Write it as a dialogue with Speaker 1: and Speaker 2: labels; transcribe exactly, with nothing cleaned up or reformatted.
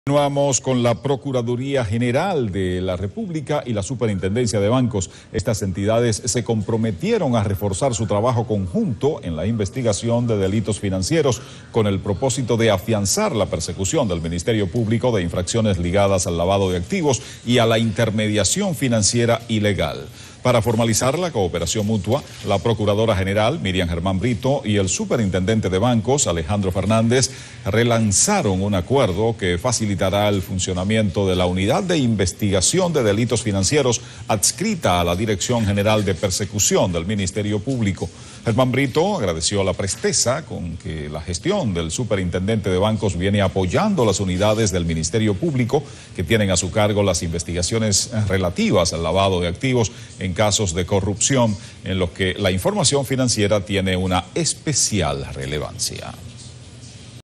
Speaker 1: Continuamos con la Procuraduría General de la República y la Superintendencia de Bancos. Estas entidades se comprometieron a reforzar su trabajo conjunto en la investigación de delitos financieros con el propósito de afianzar la persecución del Ministerio Público de infracciones ligadas al lavado de activos y a la intermediación financiera ilegal. Para formalizar la cooperación mutua, la Procuradora General, Miriam Germán Brito, y el Superintendente de Bancos, Alejandro Fernández, relanzaron un acuerdo que facilitará el funcionamiento de la Unidad de Investigación de Delitos Financieros adscrita a la Dirección General de Persecución del Ministerio Público. Germán Brito agradeció la presteza con que la gestión del Superintendente de Bancos viene apoyando las unidades del Ministerio Público que tienen a su cargo las investigaciones relativas al lavado de activos en casos de corrupción, en los que la información financiera tiene una especial relevancia.